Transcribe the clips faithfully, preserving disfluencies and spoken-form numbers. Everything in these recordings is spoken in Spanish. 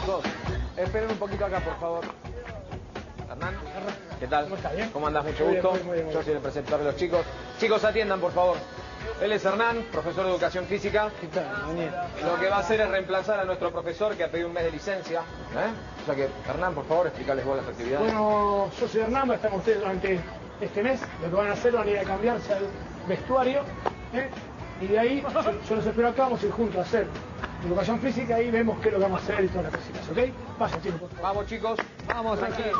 chicos. Esperen un poquito acá, por favor. Hernán, ¿qué tal? ¿Cómo está? ¿Bien? ¿Cómo andás? Mucho Muy gusto. bien, muy bien, muy Yo bien. soy el preceptor de los chicos. Chicos, atiendan, por favor. Él es Hernán, profesor de Educación Física. ¿Qué tal, Daniel? Lo que va a hacer es reemplazar a nuestro profesor que ha pedido un mes de licencia. ¿eh? O sea que, Hernán, por favor, explicarles vos las actividades. Bueno, yo soy Hernán, estamos ustedes durante este mes. Lo que van a hacer van a ir a cambiarse al vestuario. ¿eh? Y de ahí, yo, yo los espero acá, vamos a ir juntos a hacer educación física y vemos qué es lo que vamos a hacer y todas las cositas, ¿ok? Vayan, chicos, por favor. Vamos, chicos. Vamos, tranquilos.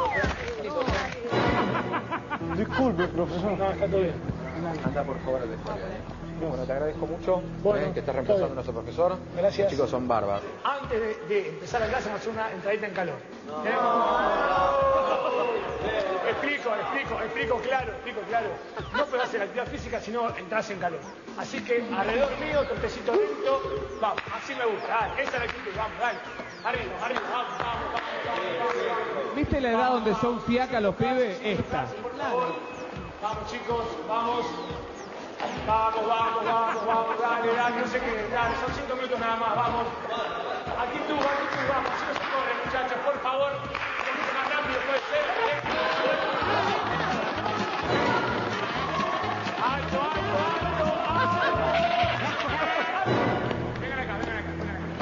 Disculpe, profesor. No, está todo bien. Anda, por favor, al vestuario. ¿eh? Bueno, te agradezco mucho Bueno, ¿eh? que estés reemplazando a nuestro profesor. Gracias. Los chicos son bárbaros. Antes de, de empezar la clase vamos a hacer una entradita en calor. ¿eh? Explico, explico, explico claro, explico claro. No puedes hacer actividad física si no entras en calor. Así que alrededor mío, tortecito lento, vamos, así me gusta, dale, esta es la actitud, vamos, dale. Arriba, arriba, vamos, vamos, vamos, vamos, vamos. ¿Viste la edad donde son fiacas los pibes? Esta. Vamos, chicos, vamos. Vamos, vamos, vamos, vamos, dale, dale, no sé qué, dale, son cinco minutos nada más, vamos. Actitud, actitud, vamos, si no se corre, muchachos, por favor, un poquito más rápido puede ser. Alto, alto, alto, alto. Vengan acá, vengan acá, vengan acá,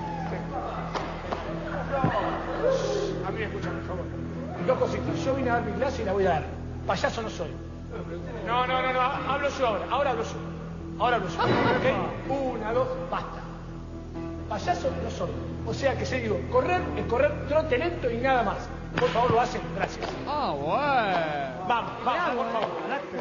vengan. A mí me escuchan, por favor. Dos cositas, yo vine a dar mi clase y la voy a dar. Payaso no soy. No, no, no, no, hablo yo ahora, ahora hablo yo. Ahora hablo yo. ¿Ok? Una, dos, basta. Payaso no soy. O sea que se digo, correr es correr trote lento y nada más. Por favor, lo hacen, gracias. Ah, bueno. Vamos, vamos, por favor.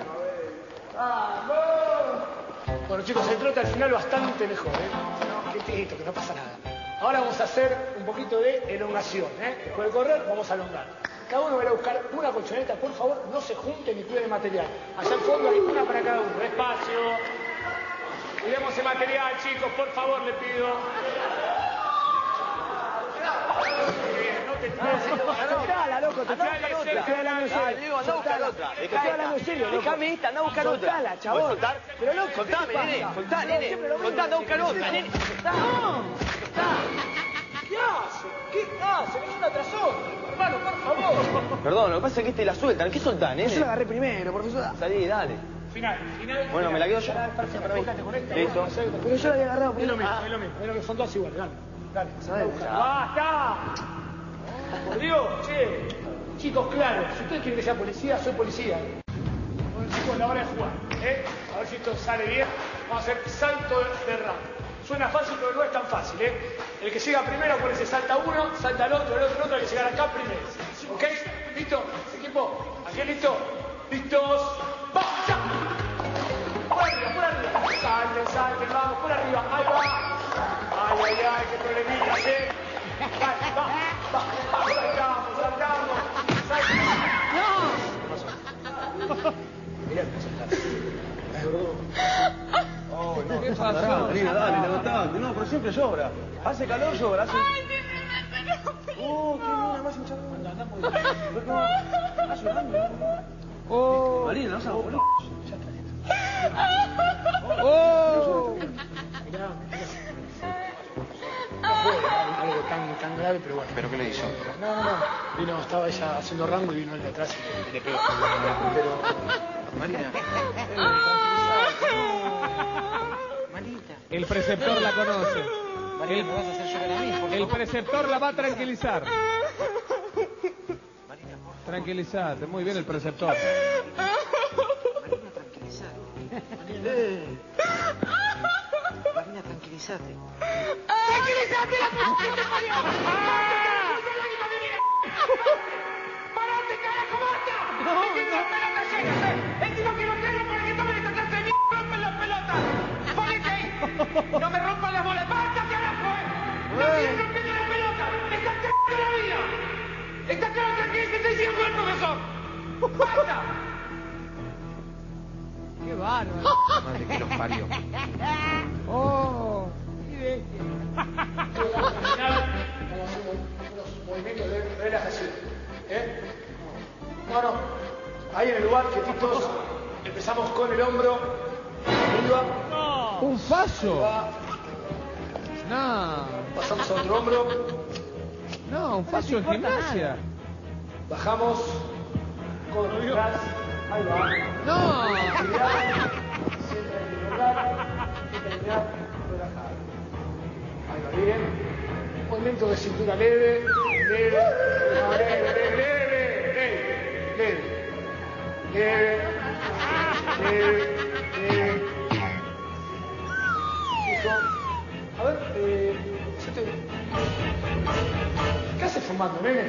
Vamos. Bueno, chicos, el trote al final bastante mejor, ¿eh? No, quietito, que no pasa nada. Ahora vamos a hacer un poquito de elongación, ¿eh? Después de correr, vamos a elongar. Cada uno va a ir a buscar una colchoneta, por favor, no se junten ni cuiden el material. Allá al fondo hay una para cada uno, despacio. Cuidemos el material, chicos, por favor, le pido. No te Soltala, loco, te estoy hablando otra. Te estoy hablando en serio. Diego, anda a buscar otra. Te estoy hablando en serio, loco. Dejame esta, anda a buscar otra. Soltala, chabón. ¿Puedes soltar? Pero loco, Soltame, ¿qué te nene. pasa? Soltá, No, nene. siempre lo mismo. Soltá, anda a buscar otra, nene. Soltá. No, ¿qué hace? ¿Qué hace? Es una tras otra. Hermano, por favor. Perdón, lo que pasa es que este la sueltan. ¿Qué soltá, nene? Yo la agarré primero, profesor. Salí, dale. Final, final. Bueno, me la quedo yo. Fíjate con esta. Listo. Pero yo la había agarrado Es lo primero. mismo, es lo mismo. Es lo que son todas iguales, dale. Dale. ¿Sabes? ¡Basta! Por Dios, che. Chicos, claro, si ustedes quieren que sea policía, soy policía. Bueno, chicos, la hora de jugar, ¿eh? A ver si esto sale bien. Vamos a hacer salto de rango. Suena fácil, pero no es tan fácil, ¿eh? El que llega primero, por ese salta uno, salta el otro, el otro, el otro, hay que llegar acá primero. ¿Ok? ¿Listo? Equipo, ¿aquí listo? ¿Listos? ¡Vamos, ya! Por arriba, por arriba. Salten, salten, vamos, por arriba. Ahí va. Ay, ay, ay, qué problemitas, ¿eh? Vale, va, va, va, saltamos, saltamos. ¡No! Mirá, es verdad. Oh, no. ¿Qué pasó? Marina, dale, levantate. No, pero siempre llora. Hace calor, llora. Hace... Ay, me, me, me rompí. Oh, qué mira, más hinchado. Anda, anda, muy bien. Está llorando. Oh. Marina, no seas boludo. Oh. Mirá, no fue algo tan, tan grave, pero bueno. ¿Pero qué le hizo? No, no, no. Vino, estaba ella haciendo rango y vino el de atrás y le pegó. Pero... Marina. Manita. El preceptor la conoce. María, me vas a hacer llorar a mí, por El favor. preceptor la va a tranquilizar. Tranquilizate, muy bien el preceptor. Marina, tranquilízate. Eh. Marina, tranquilízate. ¡Tranquilízate, la puta que te parió! ¡Parate, carajo, basta! No, ¡Me tiene no. las pelotas llenas, eh! ¡Encima que no quiero para que tomen esta clase de mierda! ¡Rompen las pelotas! ¡Ponete ahí! ¡No me rompan las bolas! ¡Basta, carajo, eh! ¡No quiero rompiendo las pelotas! ¡Está cagando la vida! ¡Está claro que que estoy diciendo el profesor! ¡Basta! Qué bárbaro. Madre que los parió. Oh. Al final, vamos a hacer unos movimientos de relajación. ¿Eh? Bueno, ahí en el lugar, quietitos, empezamos con el hombro arriba. Un fallo. Va, No. pasamos a otro hombro. No, un paso en gimnasia. Bajamos con atrás. Ahí va. No. Siempre hay que doblar y terminar relajado. Ahí va, bien. Movimiento de cintura leve, leve, no, leve, leve, leve, leve, leve, leve, leve. Listo. A ver, eh, yo te... ¿Qué haces fumando, nene?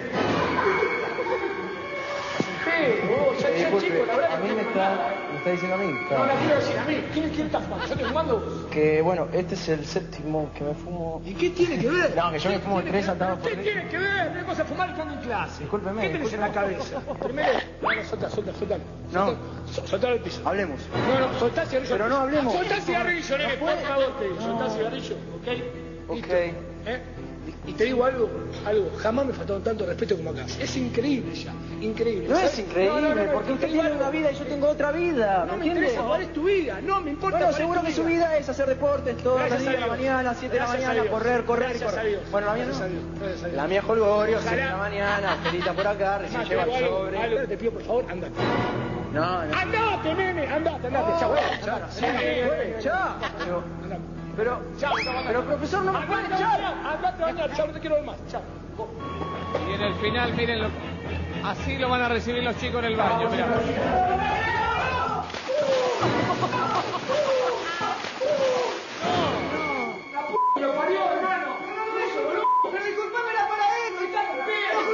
Sí, vos, ya, ya chico, la verdad A mí que me no está, me está diciendo a mí. No, la Está. quiero decir a mí. ¿Quién, quién está fumando? ¿Yo estoy fumando? Que bueno, este es el séptimo que me fumo. ¿Y qué tiene que ver? No, que yo me fumo ¿Qué tres tiene que ver? atados por ¿Qué día. tiene que ver? Una cosa es fumar y estando en clase. Discúlpeme, ¿Qué tenés en la discúlpeme. cabeza? Primero, no, no, soltá, soltá, soltá. No. Sol- Soltá el piso. Hablemos. No, no, soltá el cigarrillo. Pero no hablemos. Soltá el cigarrillo, nene, por favor, te digo. Soltá el cigarrillo, ¿ok? Ok. Listo. ¿Eh? Y te digo algo, algo, jamás me faltaron tanto respeto como acá. Es increíble ya, increíble. No ¿sabes? es increíble, No, no, no, no, porque te usted digo tiene algo. una vida y yo tengo otra vida. No ¿Me me entiende? interesa cuál es tu vida, no me importa. Bueno, cuál es seguro tu que su vida es hacer deportes todas las Gracias a días de la Dios. mañana, siete de la Gracias a mañana, Dios. correr, correr y Gracias a correr. Dios. Bueno, la mía Gracias no. a Dios. Gracias a Dios. La mía es holgorio, siete de Ojalá. la mañana, pelita por acá, recién Más, te lleva digo el algo, sobre. algo, te pido por favor, andate. No, no. Andate, nene, andate, andate. Chao, chao. Sí, Ya. Pero, andate. pero, Chao, chao, andate. pero profesor, no me puede Andate, echar. chao, andate, andate, chao, no te quiero ver más. Chao. Y en el final, miren, lo... así lo van a recibir los chicos en el baño. Mirá. ¡Lo parió, hermano! ¡Eso, boludo! ¡Pero disculpame la paradero! ¡Está con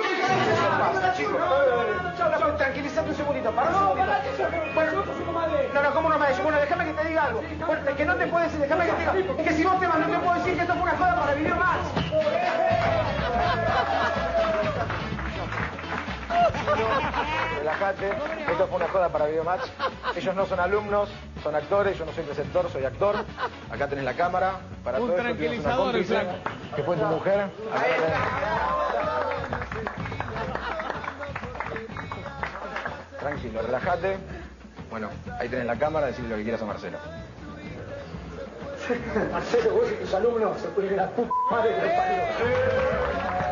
Chau, tranquilízate un segundito, para un segundito. Bueno, no, no, ¿cómo no me decís? Bueno, déjame que te diga algo. Bueno, que no te puedo decir, déjame que te diga. Es que si vos te vas, no te puedo decir que esto fue una joda para vivir más. Relájate, esto fue una joda para Videomatch. Ellos no son alumnos, son actores, yo no soy preceptor, soy actor. Acá tenés la cámara, para Un todo eso tienes una tranquilizador, el cómplice, flaco. que fue tu mujer. Acá tenés. Tranquilo, relájate. Bueno, ahí tenés la cámara, decirle lo que quieras a Marcelo. Marcelo, vos y tus alumnos se pueden ir a la puta madre que los parió.